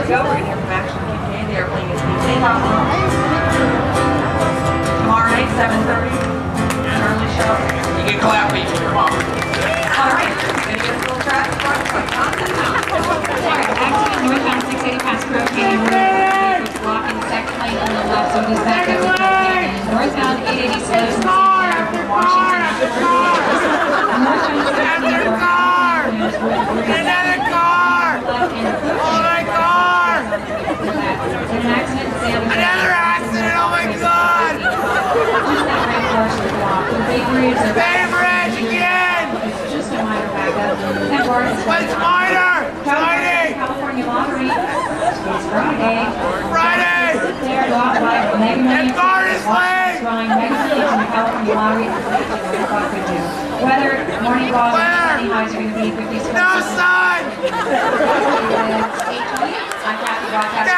we go. We're going to hear from Action UK. They are playing at the tomorrow night, 7:30. Early show. You can clap me. Come on. All right. Going to get a little track. Acting northbound 680 past Grove Canyon Road. Blocking the second lane on the left, so it is back up to Grove Canyon. Northbound 880 slows from Washington after Another car! Another car! Oh my car! an accident, Another accident! Oh my god! Bainbridge again! Just a minor backup. What's minor? Tiny! California Lottery. It's Friday. Friday! There, lot like Mega Millions. And Barnes Lane! Drawing Mega Millions in the California Lottery. Weather, morning draw, sunny highs are going to be 56. No sun! It's 8:20. I'm Kathy Broadcast.